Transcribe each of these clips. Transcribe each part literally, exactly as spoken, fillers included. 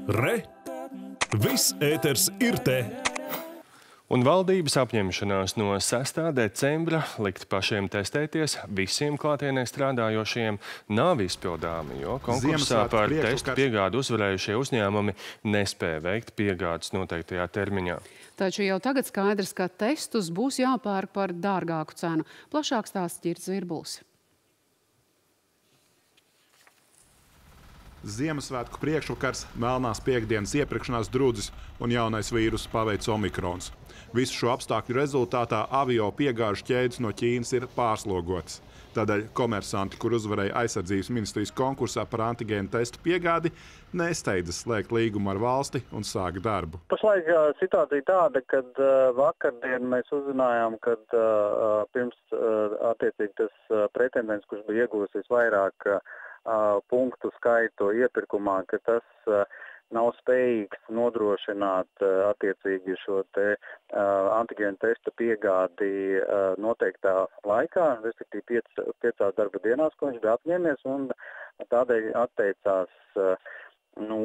Re! Viss ēters ir te! Un valdības apņemšanās no sestā decembra likt pašiem testēties visiem klātienē strādājošiem nav izpildāmi, jo konkursā par testu piegādu uzvarējušie uzņēmumi nespēja veikt piegādes noteiktajā termiņā. Taču jau tagad skaidrs, ka testus būs jāpērk par dārgāku cenu. Plašāk stāsta Ģirds Virbulis. Ziemassvētku priekšvakars, melnās piekdienas iepirkšanās drudzis un jaunais vīruss paveic omikrons. Visu šo apstākļu rezultātā avio piegāžu ķēdes no Ķīnas ir pārslogotas. Tādēļ komersanti, kur uzvarēja aizsardzības ministrijas konkursā par antigēnu testu piegādi, nesteidzas slēgt līgumu ar valsti un sāka darbu. Pašlaik situācija tāda, kad vakardien mēs uzzinājām, kad pirms attiecīgi tas pretendents, kurš bija iegūs visvairāk punktu skaitu iepirkumā, ka tas nav spējīgs nodrošināt attiecīgi šo te antigēnu testa piegādi noteiktā laikā, respektīvi piec, piecās darba dienās, ko viņš bija apņēmies, un tādēļ atteicās no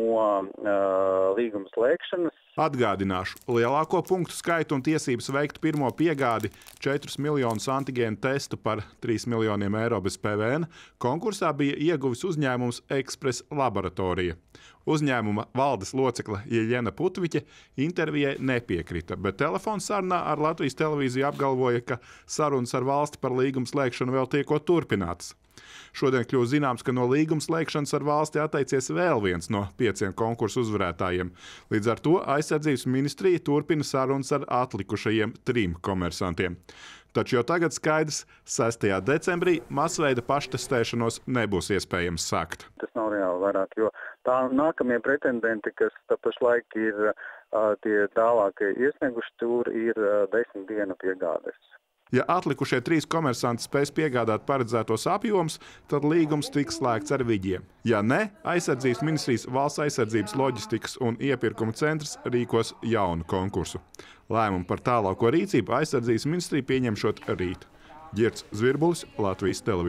uh, līguma slēgšanas. Atgādināšu, lielāko punktu skaitu un tiesības veikt pirmo piegādi četrus miljonus antigēnu testu par trīs miljoniem eiro bez P V N konkursā bija ieguvis uzņēmums Ekspres Laboratorija. Uzņēmuma valdes locekle Jeļena Putviķe intervijai nepiekrita, bet telefons sarunā ar Latvijas televīziju apgalvoja, ka sarunas ar valsti par līguma slēgšanu vēl tiekot turpinātas. Šodien kļūst zināms, ka no līguma slēgšanas ar valsti atteicies vēl viens no pieciem konkursu uzvarētājiem. Līdz ar to aizsardzības ministrija turpina sarunas ar atlikušajiem trim komersantiem. Taču jau tagad skaidrs, sestajā decembrī masveida paštestēšanos nebūs iespējams sākt. Tas nav reāli vairāk, jo tā nākamie pretendenti, kas pašlaik ir uh, tie tālākie iesnieguši, tur ir uh, desmit dienu piegādes. Ja atlikušie trīs komersanti spēs piegādāt paredzētos apjomus, tad līgums tiks slēgts ar viņiem. Ja ne, aizsardzības ministrijas valsts aizsardzības loģistikas un iepirkuma centrs rīkos jaunu konkursu. Lēmumu par tālāko rīcību aizsardzības ministrija pieņemšot rīt. Ģirds Virbulis, Latvijas televīzija.